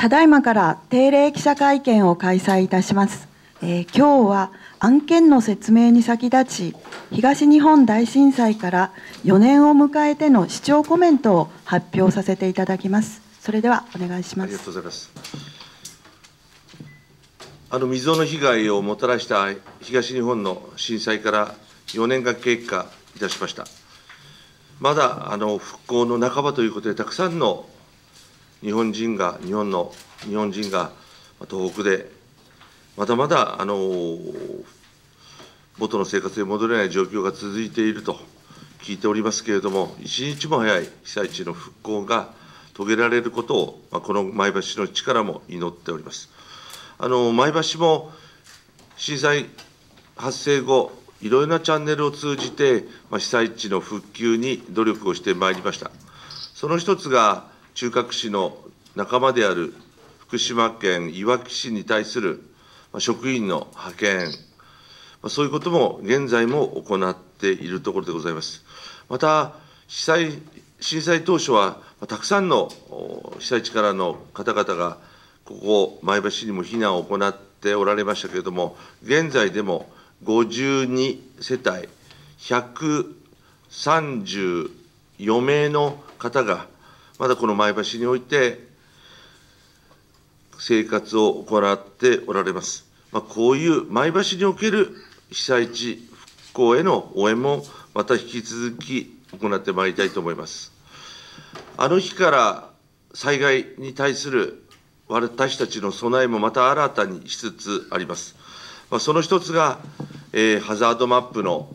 ただいまから定例記者会見を開催いたします。今日は案件の説明に先立ち、東日本大震災から4年を迎えての市長コメントを発表させていただきます。それではお願いします。 ありがとうございます。未曾有の被害をもたらした東日本の震災から4年が経過いたしました。まだ復興の半ばということで、たくさんの日本人が東北でまだまだ元の生活に戻れない状況が続いていると聞いておりますけれども、一日も早い被災地の復興が遂げられることを、この前橋市の力も祈っております。前橋市も震災発生後、いろいろなチャンネルを通じて、被災地の復旧に努力をしてまいりました。その一つが、中核市の仲間である福島県いわき市に対する職員の派遣、そういうことも現在も行っているところでございます。また、震災当初は、たくさんの被災地からの方々が、ここ、前橋市にも避難を行っておられましたけれども、現在でも52世帯134名の方が、まだこの前橋市において生活を行っておられます。こういう前橋市における被災地復興への応援も、また引き続き行ってまいりたいと思います。あの日から災害に対する私たちの備えもまた新たにしつつあります。その一つが、ハザードマップの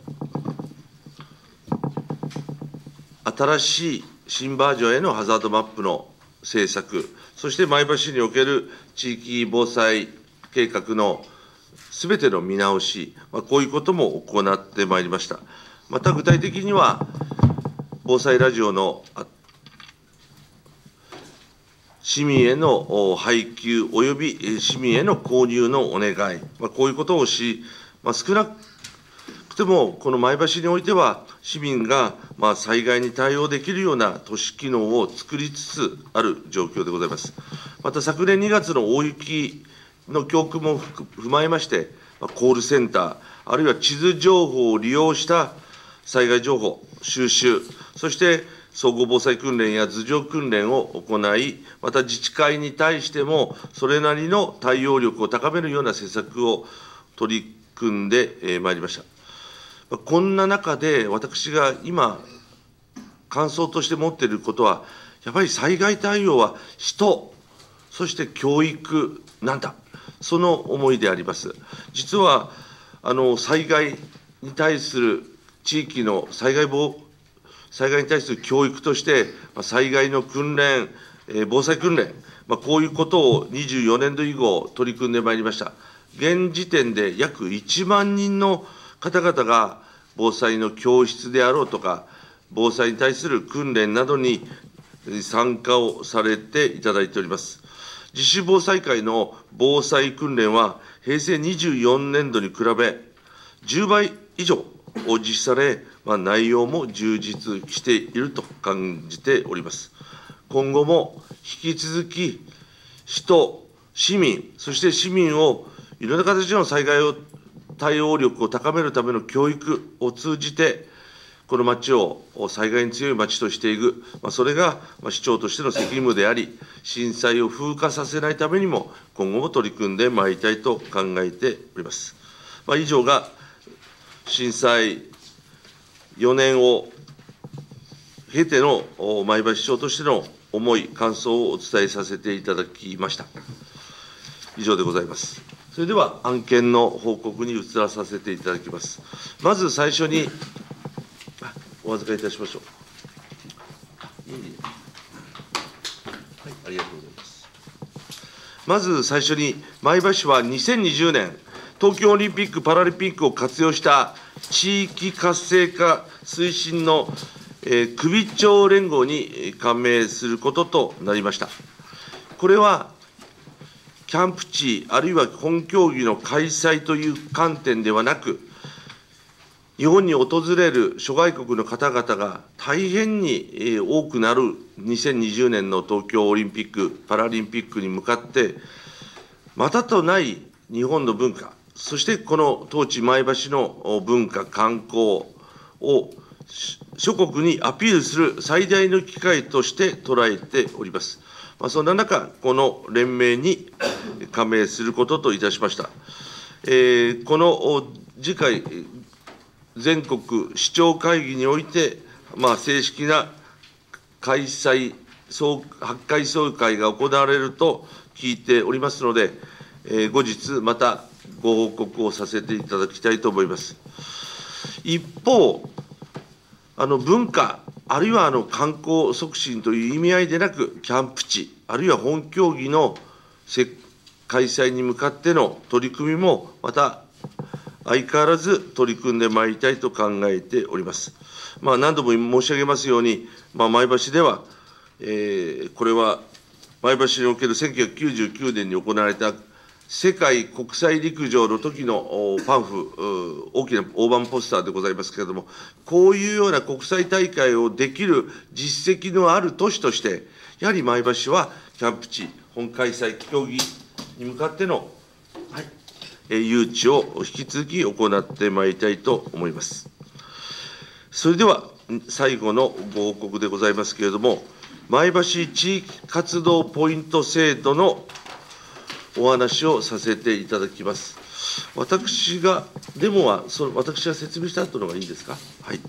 新しい新バージョンへのハザードマップの制作、そして前橋市における地域防災計画のすべての見直し、こういうことも行ってまいりました。また具体的には、防災ラジオの市民への配給および市民への購入のお願い、こういうことをし、少なくてもこの前橋市においては、市民が災害に対応できるような都市機能を作りつつある状況でございます。また昨年2月の大雪の教訓も踏まえまして、コールセンター、あるいは地図情報を利用した災害情報収集、そして総合防災訓練や図上訓練を行い、また自治会に対しても、それなりの対応力を高めるような施策を取り組んでまいりました。こんな中で、私が今、感想として持っていることは、やっぱり災害対応は人、そして教育なんだ、その思いであります。実は、災害に対する地域の災害に対する教育として、災害の訓練、防災訓練、こういうことを24年度以後、取り組んでまいりました。現時点で約1万人の方々が防災の教室であろうとか、防災に対する訓練などに参加をされていただいております。自主防災会の防災訓練は、平成24年度に比べ、10倍以上を実施され、内容も充実していると感じております。今後も引き続き、人、市民、そして市民をいろんな形の災害対応力を高めるための教育を通じて、この町を災害に強い町としていく、それが市長としての責務であり、震災を風化させないためにも、今後も取り組んでまいりたいと考えております。以上が震災4年を経ての前橋市長としての思い、感想をお伝えさせていただきました。以上でございます。それでは案件の報告に移らさせていただきます。まず最初に、お預かりいたしましょう。はい、ありがとうございます。まず最初に、前橋市は2020年、東京オリンピック・パラリンピックを活用した地域活性化推進の首長連合に加盟することとなりました。これは、キャンプ地、あるいは本競技の開催という観点ではなく、 日本に訪れる諸外国の方々が大変に多くなる2020年の東京オリンピック・パラリンピックに向かって、またとない日本の文化、そしてこの当地前橋の文化、観光を諸国にアピールする最大の機会として捉えております。そんな中、この連盟に加盟することといたしました。この次回、全国市長会議において、正式な開催、発会総会が行われると聞いておりますので、後日、またご報告をさせていただきたいと思います。一方、文化、あるいは観光促進という意味合いでなく、キャンプ地、あるいは本競技の開催に向かっての取り組みも、また相変わらず取り組んでまいりたいと考えております。何度も申し上げますように、前橋では、これは前橋における1999年に行われた世界国際陸上の時のパンフ、大きな大盤ポスターでございますけれども、こういうような国際大会をできる実績のある都市として、やはり前橋はキャンプ地、本開催競技に向かっての、誘致を引き続き行ってまいりたいと思います。それでは、最後のご報告でございますけれども、前橋地域活動ポイント制度のお話をさせていただきます。私が説明した後の方がいいですか。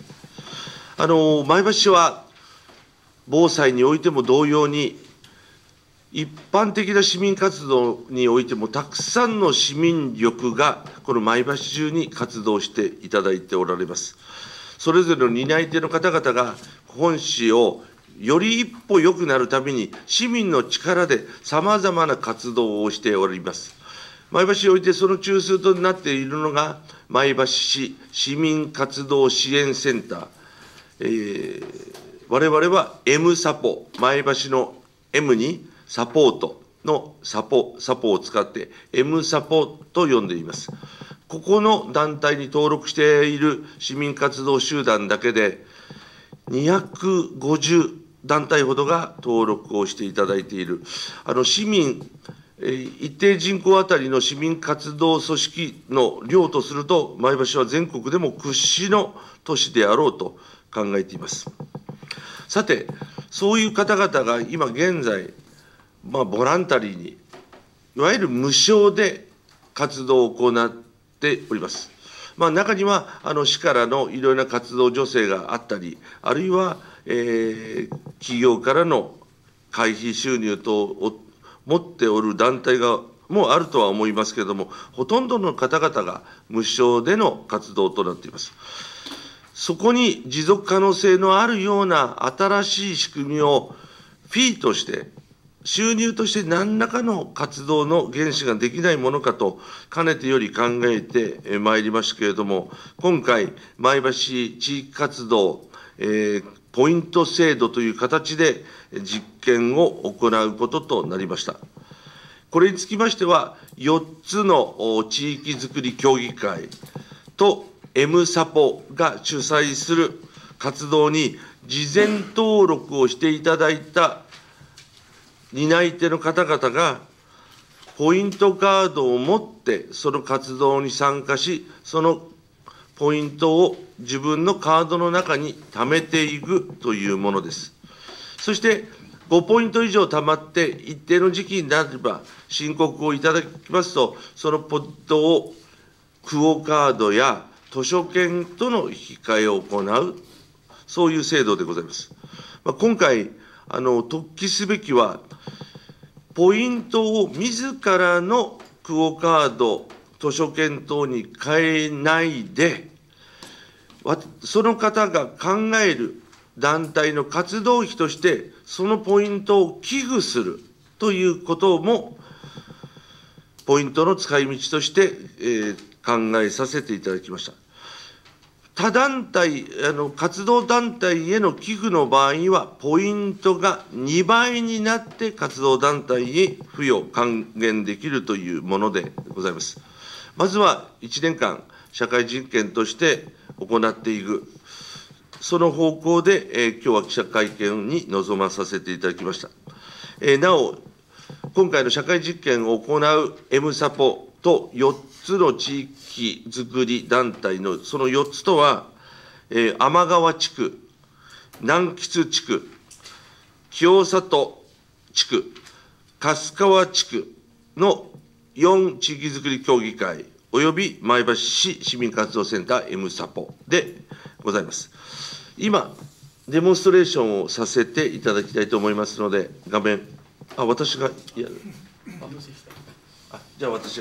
前橋市は、防災においても同様に、一般的な市民活動においても、たくさんの市民力が、この前橋中に活動していただいておられます。それぞれの担い手の方々が、本市をより一歩良くなるために、市民の力でさまざまな活動をしております。前橋においてその中枢となっているのが、前橋市市民活動支援センター。我々は M サポ、前橋の M にサポートのサポを使って、M サポと呼んでいます。ここの団体に登録している市民活動集団だけで、250団体ほどが登録をしていただいている、市民、一定人口当たりの市民活動組織の量とすると、前橋は全国でも屈指の都市であろうと考えています。さて、そういう方々が今現在、ボランタリーに、いわゆる無償で活動を行っております。中には、市からのいろいろな活動助成があったり、あるいは、企業からの会費収入等を持っておる団体もあるとは思いますけれども、ほとんどの方々が無償での活動となっています。そこに持続可能性のあるような新しい仕組みをフィーとして、収入として何らかの活動の原資ができないものかと、かねてより考えてまいりましたけれども、今回、前橋地域活動、ポイント制度という形で実験を行うこととなりました。これにつきましては、4つの地域づくり協議会と M サポが主催する活動に事前登録をしていただいた担い手の方々が、ポイントカードを持って、その活動に参加し、そのポイントを自分のカードの中に貯めていくというものです。そして、5ポイント以上貯まって、一定の時期になれば、申告をいただきますと、そのポイントをクオカードや図書券との引き換えを行う、そういう制度でございます。今回、突起すべきは、ポイントを自らのクオカード、図書券等に変えないで、その方が考える団体の活動費として、そのポイントを寄付するということも、ポイントの使い道として、考えさせていただきました。他団体、活動団体への寄付の場合には、ポイントが2倍になって活動団体に付与、還元できるというものでございます。まずは1年間、社会実験として行っていく、その方向で、今日は記者会見に臨まさせていただきました。なお、今回の社会実験を行う M サポと4つの地域づくり団体のその4つとは、天川地区、南吉地区、清里地区、粕川地区の4地域づくり協議会および前橋市市民活動センター M サポでございます。今、デモンストレーションをさせていただきたいと思いますので、画面、私がやる。じゃあ私が。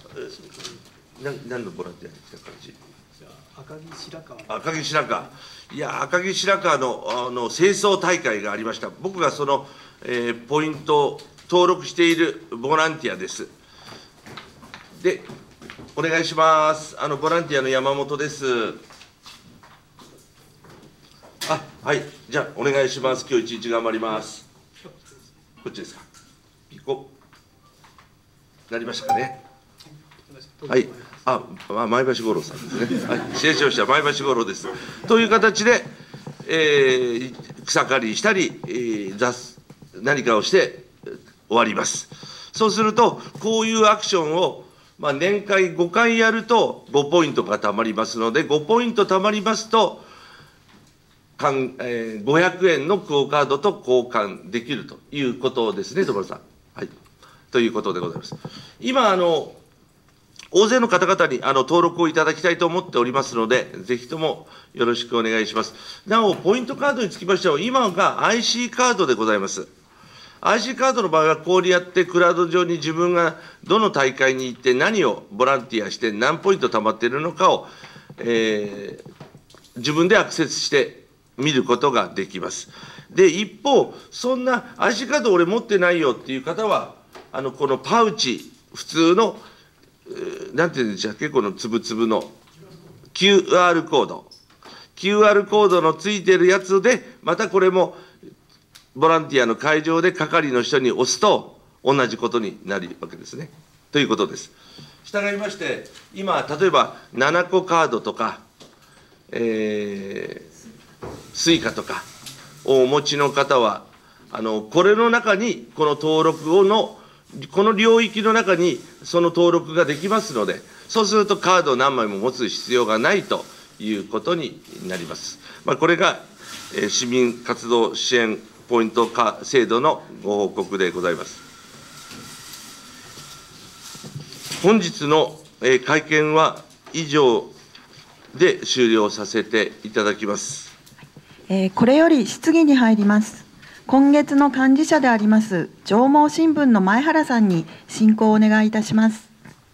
何のボランティアに来た感じ。 赤城白川。 赤城白川。いや、赤城白川の清掃大会がありました。僕がその、ポイントを登録しているボランティアです。で、お願いします。ボランティアの山本です。はい、じゃあお願いします。今日一日頑張ります。こっちですか。ピコ。なりましたかね。はい、前橋五郎さんですね。はい、失礼しました、前橋五郎です。という形で、草刈りしたり、何かをして終わります。そうすると、こういうアクションを、年間5回やると5ポイントがたまりますので、5ポイントたまりますと、500円のクオカードと交換できるということですね、所さん。はい。ということでございます。今、大勢の方々に登録をいただきたいと思っておりますので、ぜひともよろしくお願いします。なお、ポイントカードにつきましては、今が IC カードでございます。IC カードの場合は、こうやってクラウド上に自分がどの大会に行って何をボランティアして何ポイント貯まっているのかを、自分でアクセスして見ることができます。で、一方、そんな IC カード俺持ってないよっていう方は、このパウチ、普通の、なんていうんでしたっけ、このつぶつぶの QR コードのついてるやつで、またこれもボランティアの会場で係の人に押すと、同じことになるわけですね。ということです。したがいまして、今、例えば7個カードとか、スイカとかをお持ちの方は、これの中に、この登録この領域の中にその登録ができますので、そうするとカードを何枚も持つ必要がないということになります。これが市民活動支援ポイント制度のご報告でございます。本日の会見は以上で終了させていただきます。 これより質疑に入ります。今月の幹事社であります上毛新聞の前原さんに進行をお願いいたします。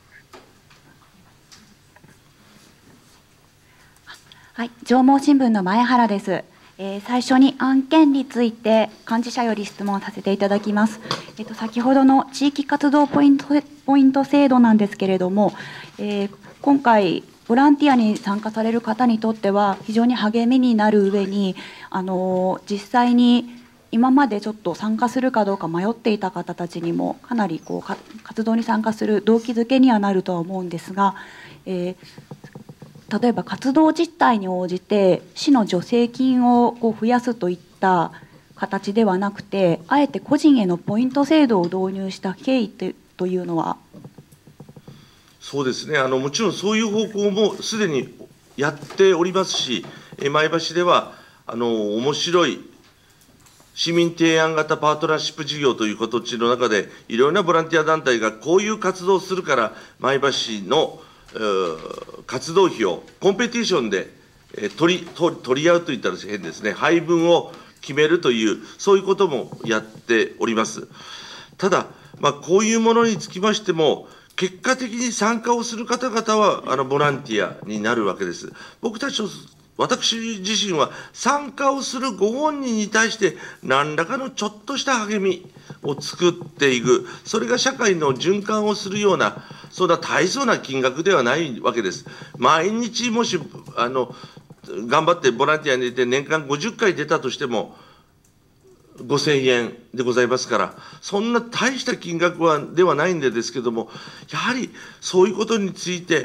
はい、上毛新聞の前原です。最初に案件について幹事社より質問させていただきます。先ほどの地域活動ポイント制度なんですけれども、今回ボランティアに参加される方にとっては非常に励みになる上に、実際に今までちょっと参加するかどうか迷っていた方たちにもかなり活動に参加する動機づけにはなるとは思うんですが、例えば活動実態に応じて市の助成金を増やすといった形ではなくて、あえて個人へのポイント制度を導入した経緯というのは。 そうですね、もちろんそういう方向もすでにやっておりますし、前橋では面白い市民提案型パートナーシップ事業という形の中で、いろいろなボランティア団体がこういう活動をするから、前橋市の活動費をコンペティションで取り合うといったら変ですね、配分を決めるという、そういうこともやっております。ただ、こういうものにつきましても、結果的に参加をする方々はボランティアになるわけです。私自身は参加をするご本人に対して何らかのちょっとした励みを作っていく、それが社会の循環をするような、そんな大層な金額ではないわけです。毎日もし頑張ってボランティアに出て年間50回出たとしても5000円でございますから、そんな大した金額ではないんですけども、やはりそういうことについて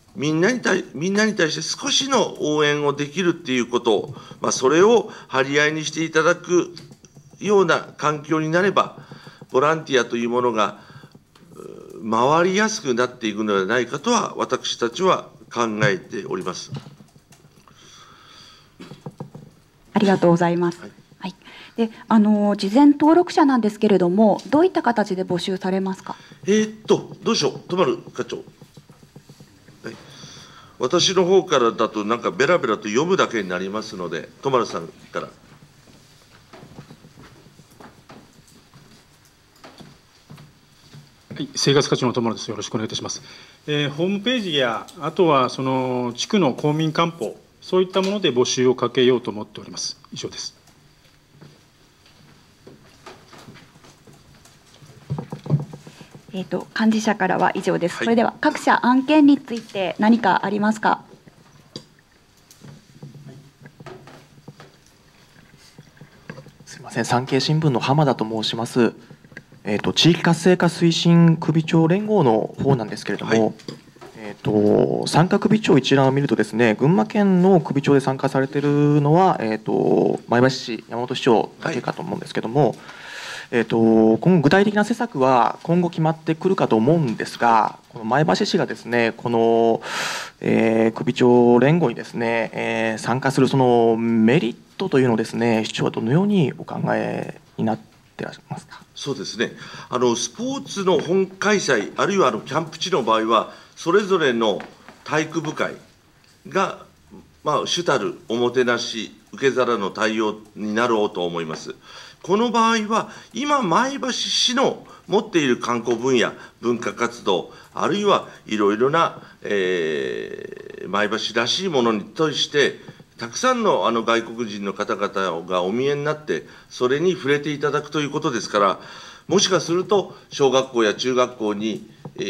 みんなに対して少しの応援をできるっていうことを、それを張り合いにしていただくような環境になれば、ボランティアというものが回りやすくなっていくのではないかとは、私たちは考えております。 ありがとうございます。はい。で、事前登録者なんですけれども、どういった形で募集されますか。 どうしよう、戸丸課長。はい、私の方からだと、なんかベラベラと読むだけになりますので、戸丸さんから。 はい、生活課長の戸丸です。よろしくお願いいたします。ホームページや、あとはその地区の公民館報、そういったもので募集をかけようと思っております。以上です。 幹事社からは以上です。 はい、 それでは各社案件について何かありますか。 すみません、産経新聞の浜田と申します。地域活性化推進首長連合の方なんですけれども、はい、参加首長一覧を見るとですね、群馬県の首長で参加されているのは、前橋市、山本市長だけかと思うんですけれども、今後具体的な施策は今後決まってくるかと思うんですが、この前橋市がですね、この、首長連合にですね、参加するそのメリットというのをですね、市長はどのようにお考えになっていらっしゃいますか。 そうですね、スポーツの本開催、あるいはキャンプ地の場合は、それぞれの体育部会が、主たるおもてなし、受け皿の対応になろうと思います。この場合は、今、前橋市の持っている観光分野、文化活動、あるいはいろいろな、前橋らしいものに対して、たくさんの外国人の方々がお見えになって、それに触れていただくということですから、もしかすると、小学校や中学校に、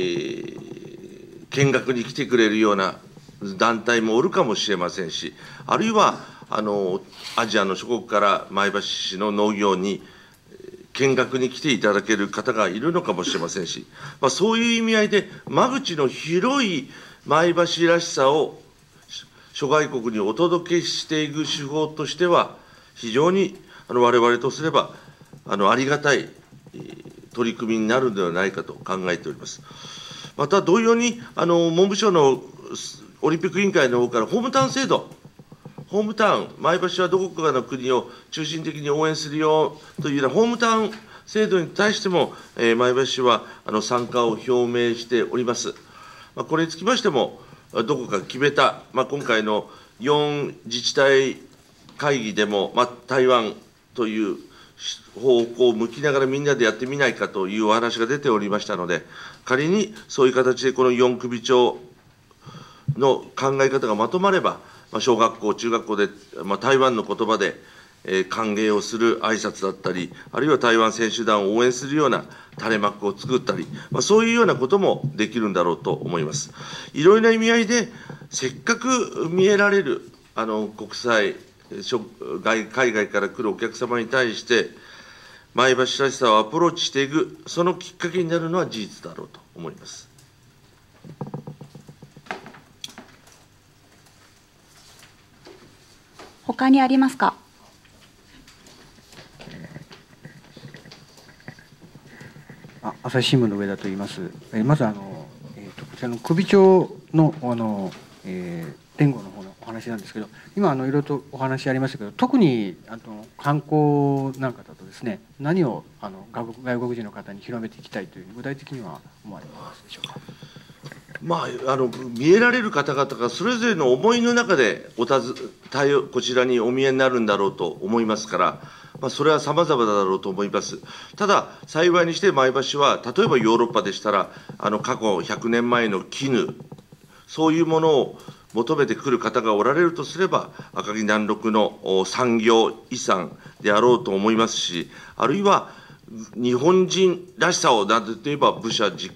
見学に来てくれるような団体もおるかもしれませんし、あるいはアジアの諸国から前橋市の農業に見学に来ていただける方がいるのかもしれませんし、そういう意味合いで、間口の広い前橋らしさを諸外国にお届けしていく手法としては、非常に我々とすればありがたい取り組みになるのではないかと考えております。また同様に文部省のオリンピック委員会の方からホームタウン制度、ホームタウン、前橋はどこかの国を中心的に応援するよというようなホームタウン制度に対しても、前橋市は参加を表明しております。これにつきましても、どこか決めた、今回の4自治体会議でも、台湾という方向を向きながらみんなでやってみないかというお話が出ておりましたので、仮にそういう形でこの4首長の考え方がまとまれば、小学校、中学校で、台湾の言葉で、歓迎をする挨拶だったり、あるいは台湾選手団を応援するような垂れ幕を作ったり、そういうようなこともできるんだろうと思います。いろいろな意味合いで、せっかく見えられる国際、海外から来るお客様に対して、前橋らしさをアプローチしていく、そのきっかけになるのは事実だろうと思います。 他にありますか。 朝日新聞の上田と言います。まずこちらの首長の連合の方のお話なんですけど、今いろいろとお話ありましたけど、特に観光なんかだとですね、何を外国人の方に広めていきたいという具体的には思われますでしょうか。 見えられる方々がそれぞれの思いの中でこちらにお見えになるんだろうと思いますから、それはさまざまだろうと思います。ただ、幸いにして前橋は、例えばヨーロッパでしたら、過去100年前の絹、そういうものを求めてくる方がおられるとすれば、赤城南麓の産業遺産であろうと思いますし、あるいは日本人らしさを、なんて言えば自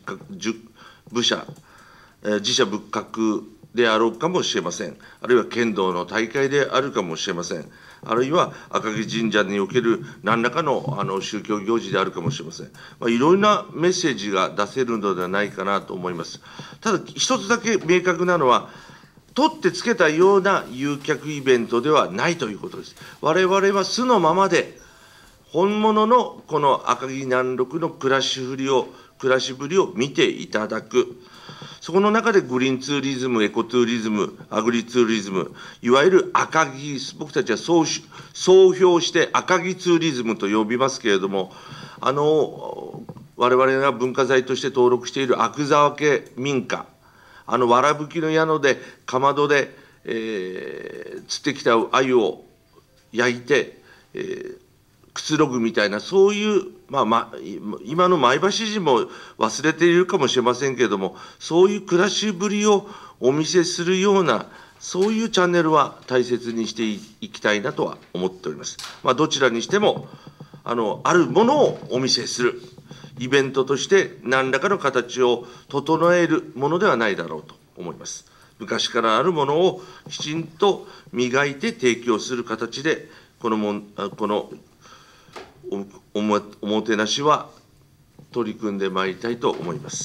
社仏閣であろうかもしれません。あるいは剣道の大会であるかもしれません。 あるいは赤城神社における何らかの宗教行事であるかもしれません。いろいろなメッセージが出せるのではないかなと思います。ただ、一つだけ明確なのは、取ってつけたような誘客イベントではないということです。我々は素のままで、本物のこの赤城南麓の暮らしぶりを見ていただく。そこの中でグリーンツーリズム、エコツーリズム、アグリツーリズム、いわゆる赤城、僕たちは総評して赤城ツーリズムと呼びますけれども、我々が文化財として登録している阿久沢家民家、わらぶきの宿で、かまどで、釣ってきた鮎を焼いて、くつろぐみたいな、そういう、今の前橋人も忘れているかもしれませんけれども、そういう暮らしぶりをお見せするような、そういうチャンネルは大切にしていきたいなとは思っております。どちらにしても、あるものをお見せする、イベントとして何らかの形を整えるものではないだろうと思います。昔からあるものをきちんと磨いて提供する形で、このおもてなしは取り組んでまいりたいと思います。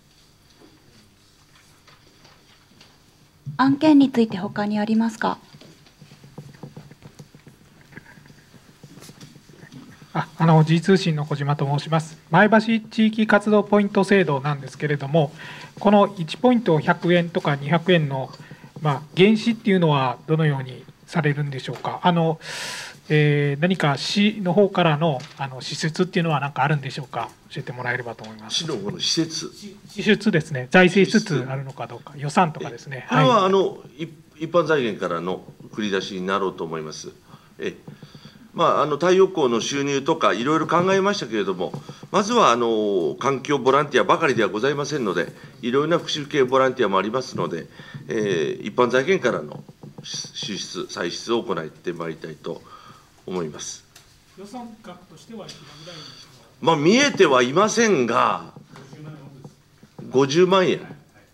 案件について他にありますか。 G 通信の小島と申します。前橋地域活動ポイント制度なんですけれども、この1ポイント100円とか200円の、原資っていうのはどのようにされるんでしょうか。何か市の方からの支出っていうのは何かあるんでしょうか。教えてもらえればと思います。 市の方の施設。 支出ですね。財政支出あるのかどうか、予算とかですね。 これは一般財源からの繰り出しになろうと思います。太陽光の収入とかいろいろ考えましたけれども、まずは環境ボランティアばかりではございませんので、いろいろな福祉系ボランティアもありますので、一般財源からの支出、歳出を行ってまいりたいと思います。 予算額としてはいくらぐらいでしょうか。 見えてはいませんが、50万円、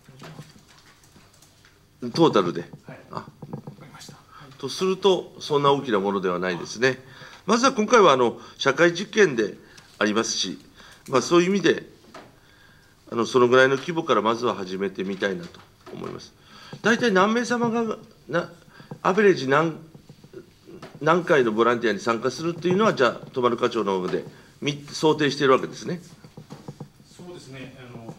トータルで。とすると、そんな大きなものではないですね。まずは今回は社会実験でありますし、そういう意味で、そのぐらいの規模からまずは始めてみたいなと思います。大体何名様が、アベレージ何回のボランティアに参加するっていうのは、じゃあ、泊課長の方で想定しているわけですね。 そうですね。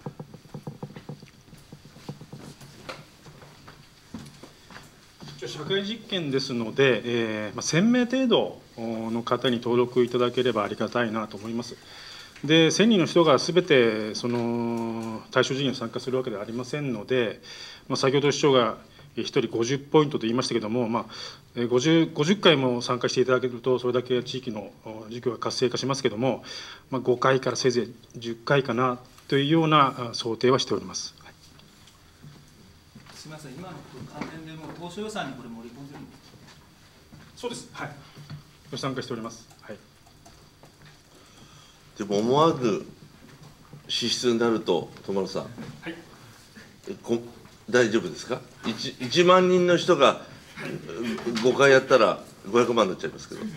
社会実験ですので、1000名程度の方に登録いただければありがたいなと思います。で、1000人の人がすべてその対象事業に参加するわけではありませんので、先ほど市長が1人50ポイントと言いましたけれども、50回も参加していただけると、それだけ地域の事業が活性化しますけれども、5回からせいぜい10回かなというような想定はしております。 すみません、今の関連でも当初予算にこれ盛り込んでるんですか。 そうです。はい。参加しております。はい。 でも思わぬ支出になると、友野さん。 はい。 大丈夫ですか。1万人の人が5回やったら500万になっちゃいますけど。はい。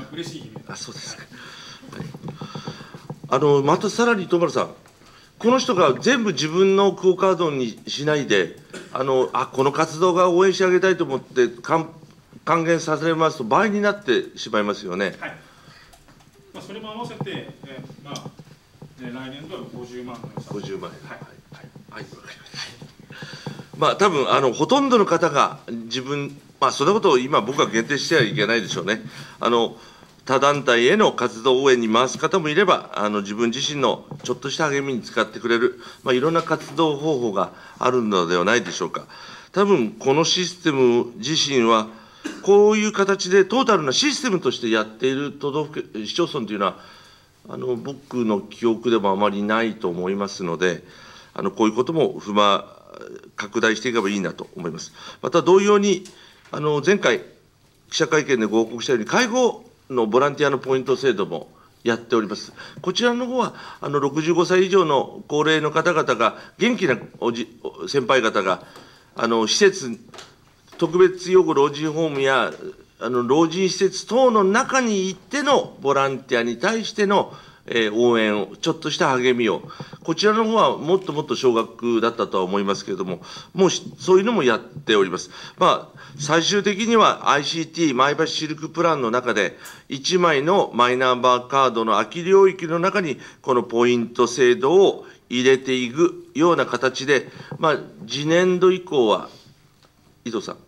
嬉しい。 そうですか。はい。またさらに友野さん。この人が全部自分のクオカードにしないで、この活動が応援してあげたいと思って還元させますと倍になってしまいますよね。 はい。それも合わせて、来年度は50万の予算。 50万円。 はい。 はい。はい。多分ほとんどの方が自分、そんなことを今僕は限定してはいけないでしょうね。他団体への活動応援に回す方もいれば、自分自身のちょっとした励みに使ってくれる、いろんな活動方法があるのではないでしょうか。多分このシステム自身は、こういう形でトータルなシステムとしてやっている市町村というのは、僕の記憶でもあまりないと思いますので、こういうことも拡大していけばいいなと思います。また同様に、前回、記者会見でご報告したように、介護のボランティアのポイント制度もやっております。こちらの方は65歳以上の高齢の方々が、元気な先輩方が施設、特別養護老人ホームや老人施設等の中に行ってのボランティアに対しての応援を、ちょっとした励みを、こちらの方はもっともっと少額だったとは思いますけれども、もうそういうのもやっております。最終的には ICT 前橋シルクプランの中で、1枚のマイナンバーカードの空き領域の中に、このポイント制度を入れていくような形で、次年度以降は、伊藤さん。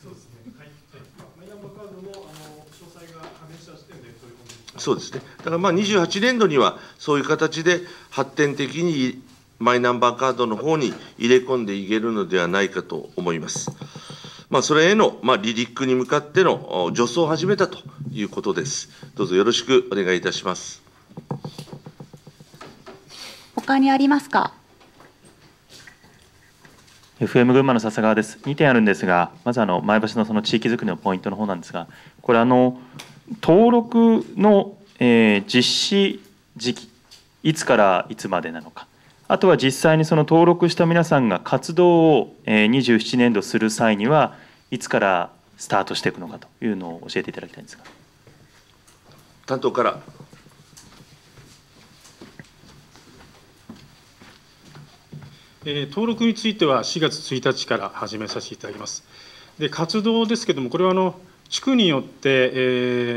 そうですね。だから28年度にはそういう形で発展的にマイナンバーカードの方に入れ込んでいけるのではないかと思います。それへの離陸に向かっての助走を始めたということです。どうぞよろしくお願いいたします。 他にありますか。 FM 群馬の笹川です。2点あるんですが、まず前橋のその地域づくりのポイントの方なんですが、これ登録の、実施時期、いつからいつまでなのか、あとは実際にその登録した皆さんが活動を、27年度する際には、いつからスタートしていくのかというのを教えていただきたいんですが。 担当から。 登録については4月1日から始めさせていただきます。で、活動ですけれども、これは地区によって、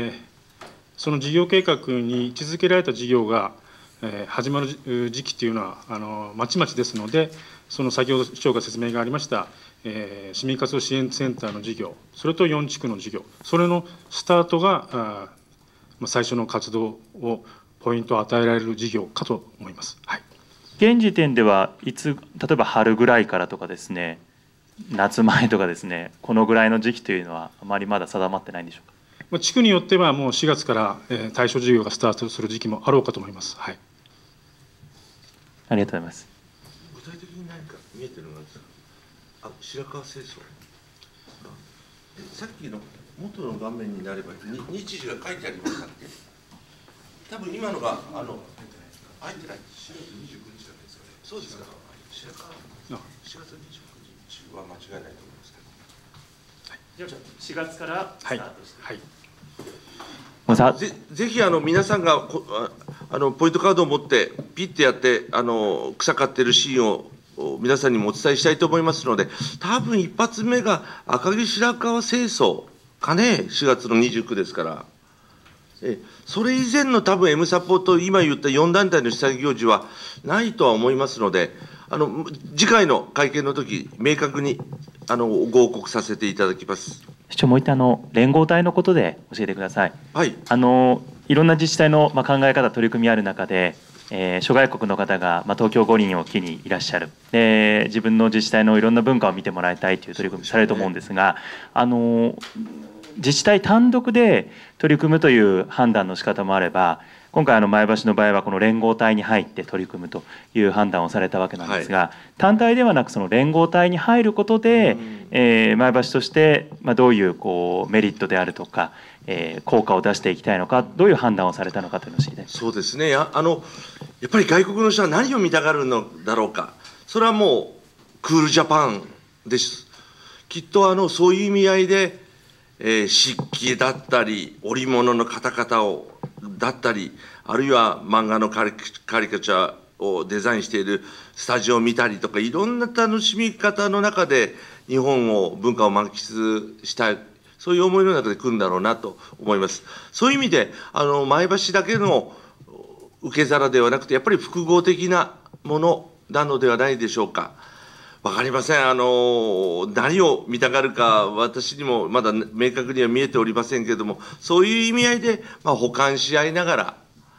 その事業計画に位置づけられた事業が、始まる時期というのはまちまちですので、その先ほど市長が説明がありました、市民活動支援センターの事業、それと4地区の事業、それのスタートが最初の活動をポイントを与えられる事業かと思います。はい、 現時点ではいつ、例えば春ぐらいからとかですね、夏前とかですね、このぐらいの時期というのは、あまりまだ定まってないんでしょうか。 地区によっては、もう4月から対象事業がスタートする時期もあろうかと思います。はい、 ありがとうございます。 具体的に何か見えてるのですか。白川清掃。さっきの元の画面になれば、日時が書いてありましたっけ。多分今のが入ってない。4月29日だけですかね。そうですか。4月29日は間違いないと思いますけど。 4月からスタートして、 はいはい、 ぜひ皆さんがポイントカードを持ってピッてやって草刈ってるシーンを皆さんにもお伝えしたいと思いますので、多分一発目が赤城白川清掃かね、4月の29ですから。それ以前の多分 M サポート、今言った4団体の主催行事はないとは思いますので、次回の会見の時明確にご報告させていただきます。 市長、もう一点連合体のことで教えてください。 はい、 いろんな自治体の考え方、取り組みある中で、諸外国の方が東京五輪を機にいらっしゃる、自分の自治体のいろんな文化を見てもらいたいという取り組みされると思うんですが、自治体単独で取り組むという判断の仕方もあれば、今回前橋の場合はこの連合体に入って取り組むという判断をされたわけなんですが、単体ではなくその連合体に入ることで、前橋としてどういうメリットであるとか、効果を出していきたいのか、どういう判断をされたのかというのを知りたいです。 そうですね。やっぱり外国の人は何を見たがるのだろうか。それはもうクールジャパンです。きっとそういう意味合いで漆器だったり織物の方々だったり、あるいは漫画のカリカチャーをデザインしているスタジオを見たりとか、いろんな楽しみ方の中で日本文化を満喫したい、そういう思いの中で来るんだろうなと思います。そういう意味で前橋だけの受け皿ではなくて、やっぱり複合的なものなのではないでしょうか。分かりません。何を見たがるか、私にもまだ明確には見えておりませんけれども、そういう意味合いで、補完し合いながら、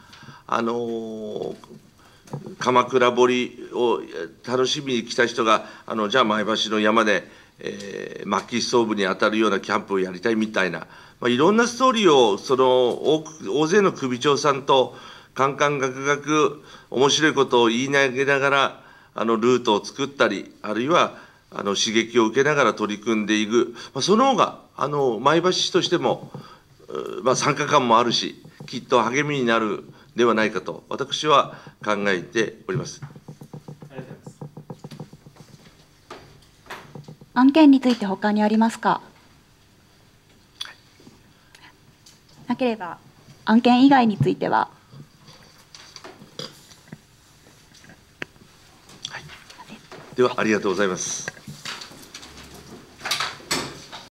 鎌倉彫を楽しみに来た人が、じゃあ前橋の山で、薪ストーブに当たるようなキャンプをやりたいみたいな、いろんなストーリーを、大勢の首長さんと、カンカンガクガク、面白いことを言い投げながら、ルートを作ったり、あるいは刺激を受けながら取り組んでいく、その方が前橋市としても、参加感もあるし、きっと励みになるではないかと、私は考えております。 案件について他にありますか。 なければ案件以外については。 ではありがとうございます。